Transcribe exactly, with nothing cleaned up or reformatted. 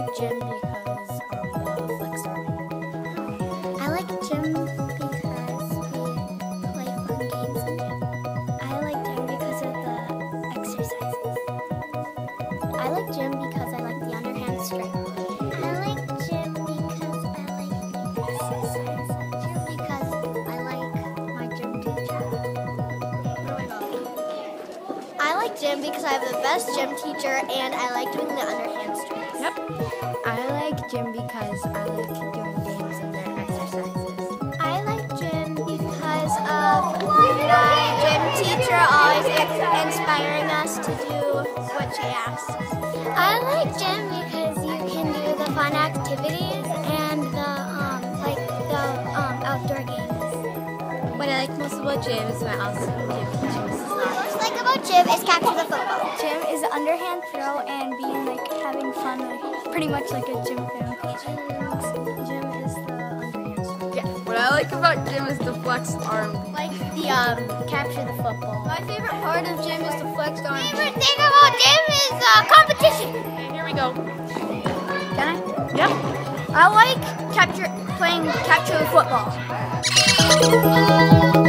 gym because um, the flex arm. I like gym because we play fun games in gym. I like gym because of the exercises. I like gym because I like the underhand strength. I like gym because I like the exercise. Gym because I like my gym teacher. I like gym because I have the best gym teacher and I like doing the underhand strength. Yep. I like gym because I like doing games and their exercises. I like gym because of my gym teacher always inspiring us to do what she asks. I like gym because you can do the fun activities and the um like the um outdoor games. What I like most about gym is my awesome gym teachers. What I most like about gym is capture the football. Gym is the underhand throw and being like having fun, like pretty much like a gym film. Gym is the underhand strength. Yeah. What I like about gym is the flex arm. Like the um capture the football. My favorite part of gym is the flexed arm. Favorite thing about gym is uh, competition. Okay, here we go. Can I? Yep. I like capture playing capture the football.